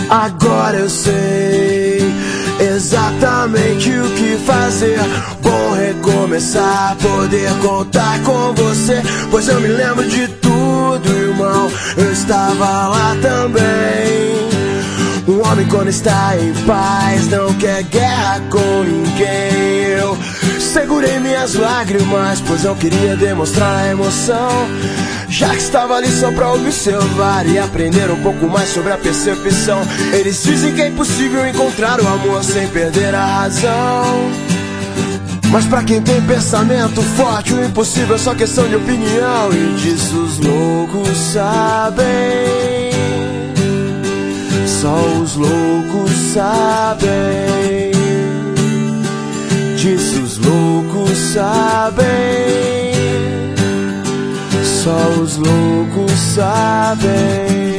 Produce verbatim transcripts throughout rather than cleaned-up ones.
Agora eu sei exatamente o que fazer. Bom recomeçar, poder contar com você, pois eu me lembro de tudo, irmão. Eu estava lá também. Um homem quando está em paz não quer guerra com ninguém. Eu segurei minhas lágrimas, pois eu queria demonstrar a emoção, já que estava ali só pra observar e aprender um pouco mais sobre a percepção. Eles dizem que é impossível encontrar o amor sem perder a razão, mas pra quem tem pensamento forte, o impossível é só questão de opinião. E disso os loucos sabem, só os loucos sabem. Disso os loucos sabem, só os loucos sabem.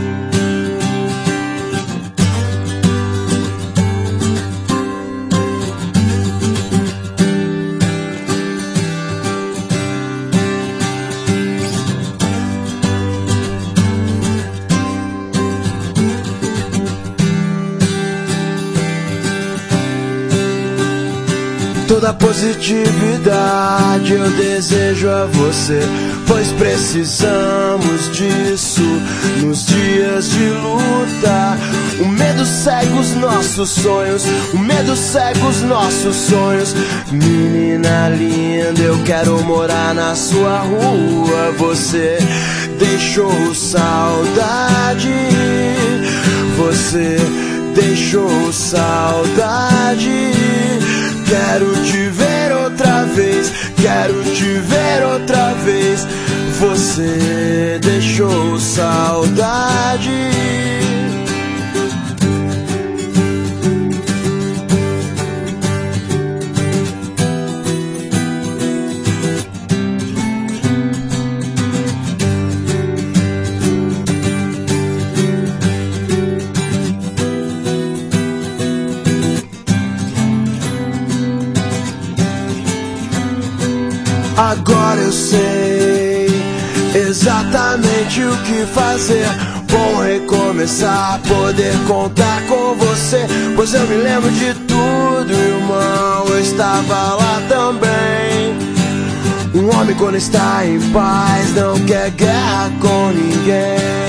Toda positividade eu desejo a você, pois precisamos disso nos dias de luta. O medo cega os nossos sonhos, o medo cega os nossos sonhos. Menina linda, eu quero morar na sua rua. Você deixou saudade, você deixou saudade. Quero te ver outra vez, quero te ver outra vez. Você deixou saudade. Agora eu sei exatamente o que fazer. Bom recomeçar, poder contar com você, pois eu me lembro de tudo, irmão. Eu estava lá também. Um homem quando está em paz não quer guerra com ninguém.